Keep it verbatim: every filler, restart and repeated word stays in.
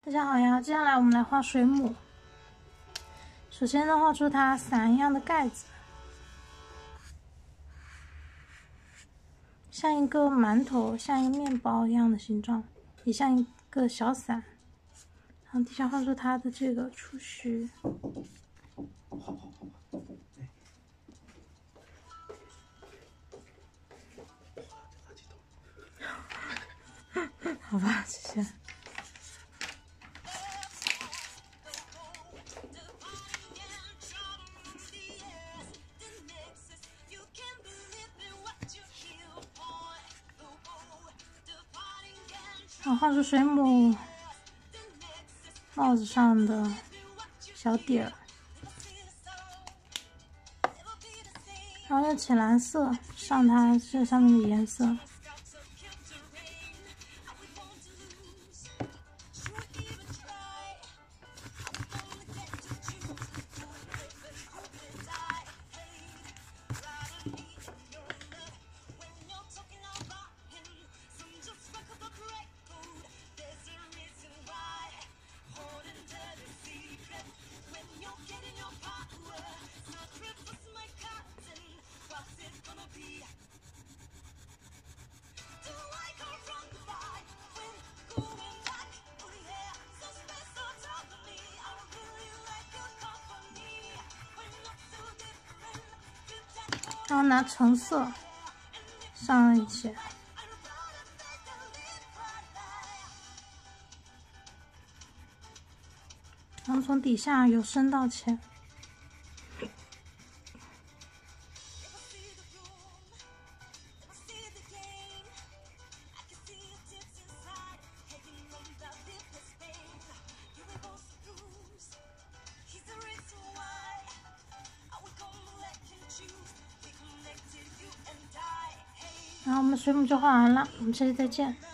大家好呀，接下来我们来画水母。首先呢，画出它伞一样的盖子，像一个馒头，像一个面包一样的形状，也像一个小伞。然后底下画出它的这个触须。好吧，谢谢。然后画出水母帽子上的小点儿，然后用浅蓝色上它这上面的颜色。然后拿橙色上一起，然后从底下由深到浅。然后我们水母就画完了，我们下期再见。